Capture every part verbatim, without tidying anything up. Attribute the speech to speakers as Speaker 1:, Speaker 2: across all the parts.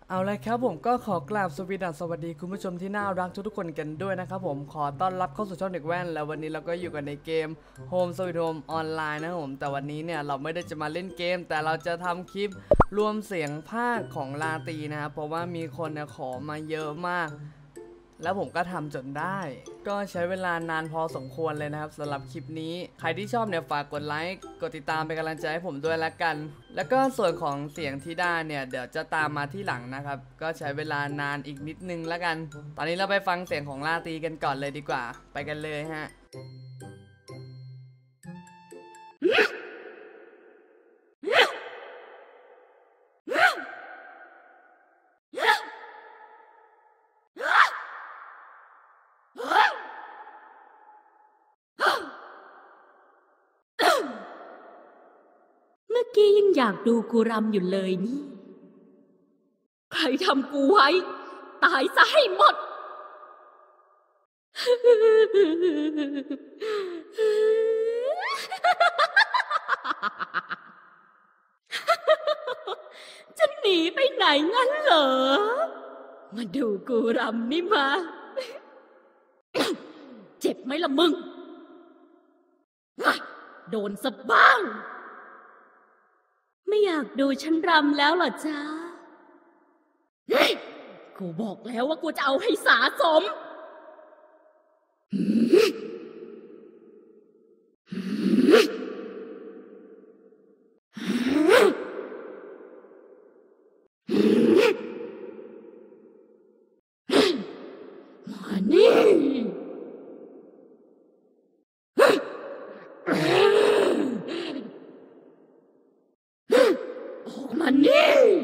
Speaker 1: เอาเลยครับผมก็ขอกราบสวีดัสสวัสดีคุณผู้ชมที่น่ารักทุกๆคนกันด้วยนะครับผมขอต้อนรับเข้าสู่ช่องเด็กแว่นแล้ววันนี้เราก็อยู่กันในเกม Home Sweet Home ออนไลน์นะครับผมแต่วันนี้เนี่ยเราไม่ได้จะมาเล่นเกมแต่เราจะทำคลิปรวมเสียงภาคของลาตรีนะครับเพราะว่ามีคนเนี่ยขอมาเยอะมากแล้วผมก็ทำจนได้ก็ใช้เวลานานพอสมควรเลยนะครับสำหรับคลิปนี้ใครที่ชอบเนี่ยฝากกดไลค์กดติดตามเป็นกำลังใจให้ผมด้วยละกันแล้วก็ส่วนของเสียงที่ได้เนี่ยเดี๋ยวจะตามมาที่หลังนะครับก็ใช้เวลานานอีกนิดนึงละกันตอนนี้เราไปฟังเสียงของลาตรีกันก่อนเลยดีกว่าไปกันเลยฮะ
Speaker 2: เมื่อกี้ยังอยากดูกูรำอยู่เลยนี่ใครทำกูไว้ตายซะให้หมดจะหนีไปไหนงั้นเหรอมาดูกูรำนี่มาเจ็บไหมล่ะมึงโดนซะบ้างไม่อยากดูฉันรำแล้วเหรอจ๊ะเฮ้ยกูบอกแล้วว่ากูจะเอาให้สะสมมานี่ออกมานี่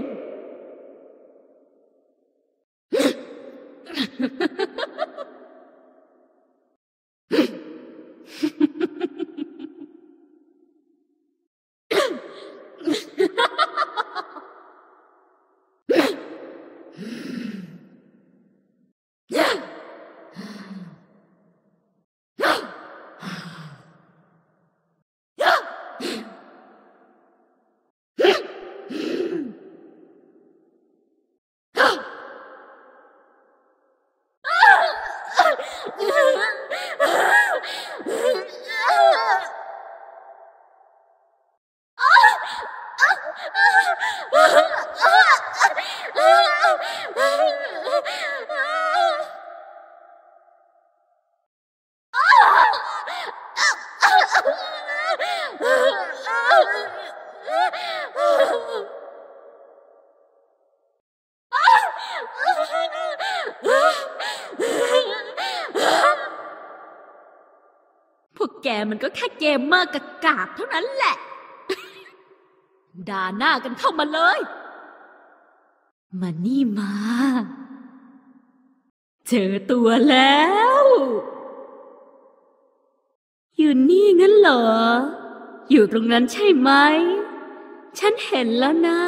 Speaker 2: พวกแกมันก็แค่เกมเมอร์กากาบเท่านั้นแหละด่าหน้ากันเข้ามาเลยมานี่มาเจอตัวแล้วอยู่นี่งั้นเหรออยู่ตรงนั้นใช่ไหมฉันเห็นแล้วนะ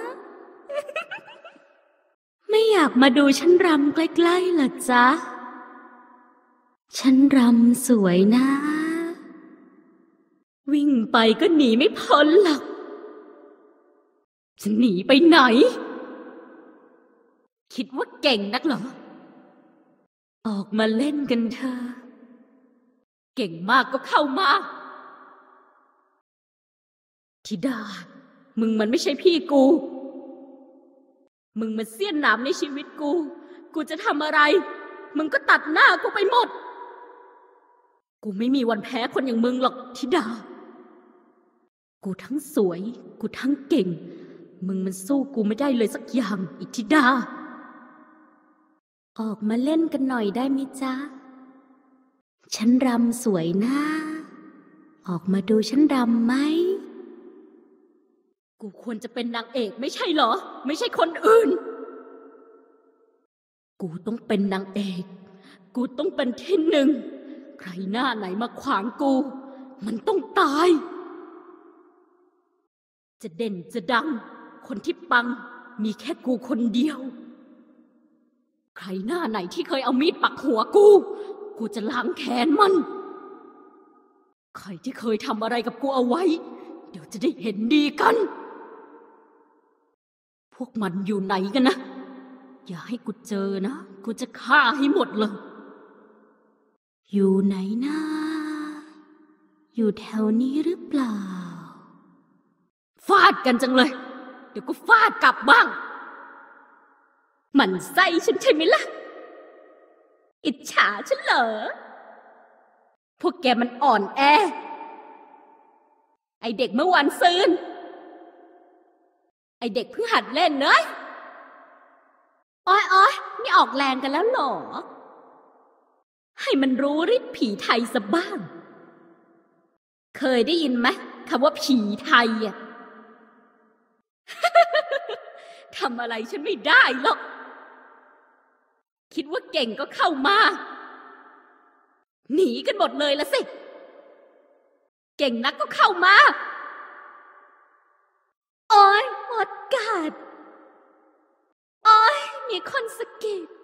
Speaker 2: ไม่อยากมาดูฉันรำใกล้ๆเหรอจ๊ะฉันรำสวยนะวิ่งไปก็หนีไม่พ้นหรอกจะหนีไปไหนคิดว่าเก่งนักเหรอออกมาเล่นกันเถอะเก่งมากก็เข้ามาธิดามึงมันไม่ใช่พี่กูมึงมันเสี้ยนหนามในชีวิตกูกูจะทำอะไรมึงก็ตัดหน้ากูไปหมดกูไม่มีวันแพ้คนอย่างมึงหรอกธิดากูทั้งสวยกูทั้งเก่งมึงมันสู้กูไม่ได้เลยสักอย่างอิทธิดาออกมาเล่นกันหน่อยได้ไหมจ๊ะฉันรำสวยนะออกมาดูฉันรำไหมกูควรจะเป็นนางเอกไม่ใช่เหรอไม่ใช่คนอื่นกูต้องเป็นนางเอกกูต้องเป็นที่หนึ่งใครหน้าไหนมาขวางกูมันต้องตายจะเด่นจะดังคนที่ปังมีแค่กูคนเดียวใครหน้าไหนที่เคยเอามีดปักหัวกูกูจะล้างแค้นมันใครที่เคยทำอะไรกับกูเอาไว้เดี๋ยวจะได้เห็นดีกัน พวกมันอยู่ไหนกันนะอย่าให้กูเจอนะกูจะฆ่าให้หมดเลยอยู่ไหนนะอยู่แถวนี้หรือเปล่าฟาดกันจังเลยเดี๋ยวกูฟาดกลับบ้างมันไส้ฉันใช่ไหมล่ะอิจฉาฉันเหรอพวกแกมันอ่อนแอไอเด็กเมื่อวันซืนไอเด็กเพิ่งหัดเล่นเนอะอ้อยอ้อยนี่ออกแรงกันแล้วหรอให้มันรู้ฤทธิ์ผีไทยซะบ้างเคยได้ยินไหมคำว่าผีไทยอ่ะ ทำอะไรฉันไม่ได้หรอกคิดว่าเก่งก็เข้ามาหนีกันหมดเลยละสิเก่งนักก็เข้ามาโอ๊ยหมดกาดโอ๊ยมีคนสะกิด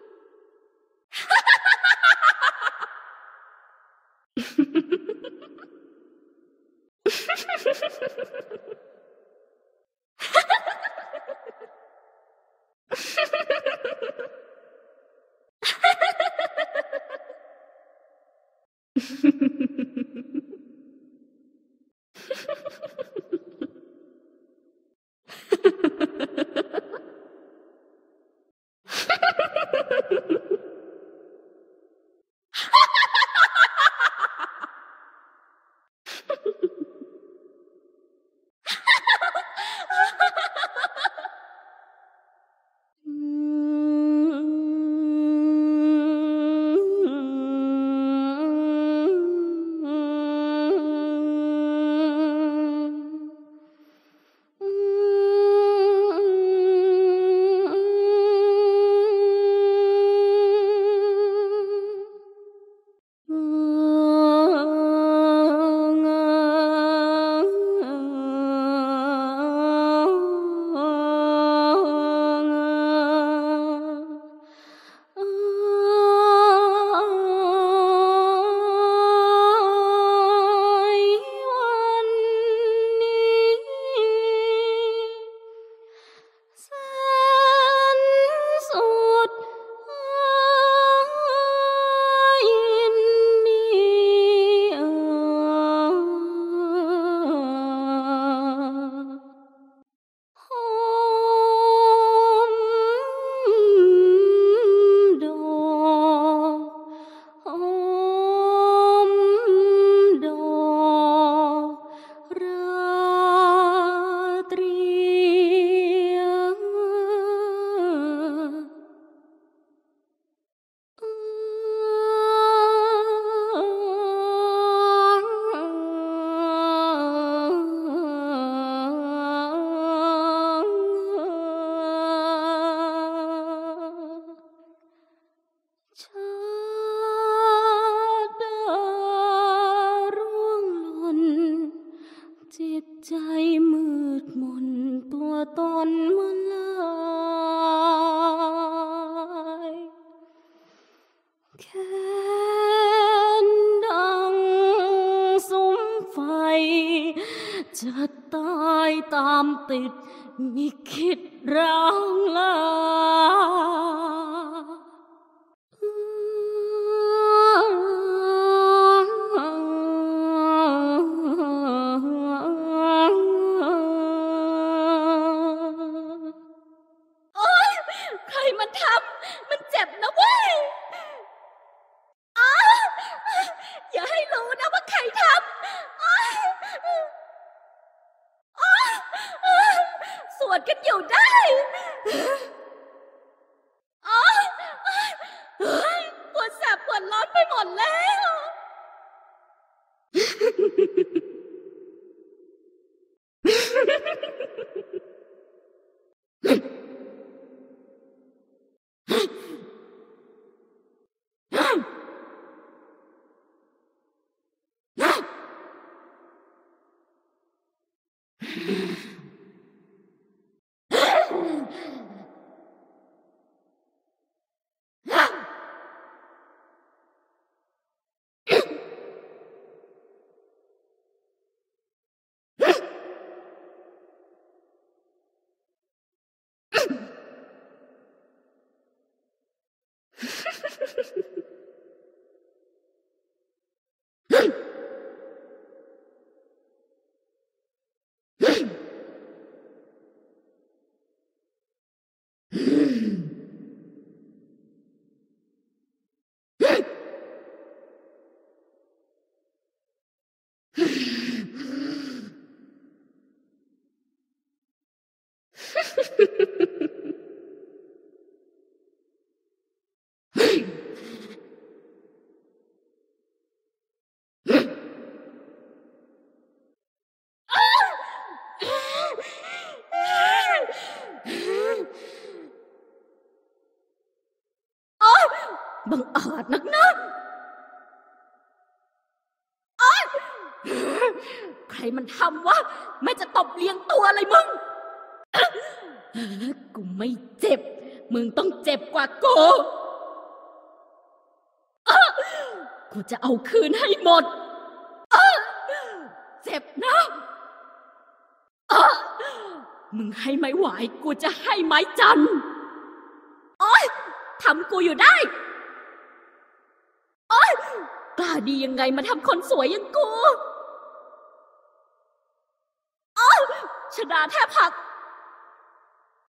Speaker 2: ใจมืดมนตัวตนมันลายแค้นดังสุมไฟจะตายตามติดมิคิดร้างลามันทำมันเจ็บนะเว้ยอ๋ออย่าให้รู้นะว่าใครทำอ๋ออ๋อสวดกันอยู่ได้อ๋อปวดแสบปวดร้อนไปหมดแล้วบังอาจนักนะโอ๊ยใครมันทำวะแม่จะตบเลี้ยงตัวอะไรมึงกูไม่เจ็บมึงต้องเจ็บกว่ากูกูจะเอาคืนให้หมดเจ็บนะมึงให้ไม้หวายกูจะให้ไม้จันโอ๊ยทำกูอยู่ได้โอ๊ยกล้าดียังไงมาทำคนสวยอย่างกูโอ๊ยชดาแทบหัก